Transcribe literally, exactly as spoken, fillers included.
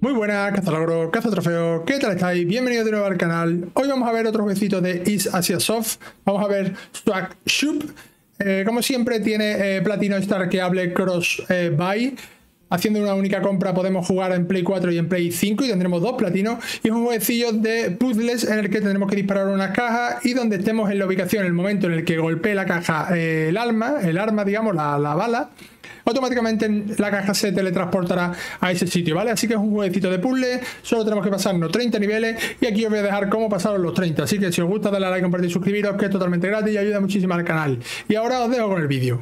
Muy buenas, cazalogro, cazatrofeo, ¿qué tal estáis? Bienvenidos de nuevo al canal. Hoy vamos a ver otro jueguecito de East Asia Soft. Vamos a ver Swag Shop. Eh, como siempre tiene eh, platino starkeable cross eh, buy. Haciendo una única compra podemos jugar en Play cuatro y en Play cinco y tendremos dos platinos. Y es un jueguecillo de puzzles en el que tendremos que disparar unas cajas y donde estemos en la ubicación, en el momento en el que golpee la caja eh, el arma, el arma digamos, la, la bala, automáticamente la caja se teletransportará a ese sitio, ¿vale? Así que es un jueguecito de puzzle, solo tenemos que pasarnos treinta niveles y aquí os voy a dejar cómo pasaros los treinta. Así que si os gusta, dale a like, compartir y suscribiros, que es totalmente gratis y ayuda muchísimo al canal. Y ahora os dejo con el vídeo.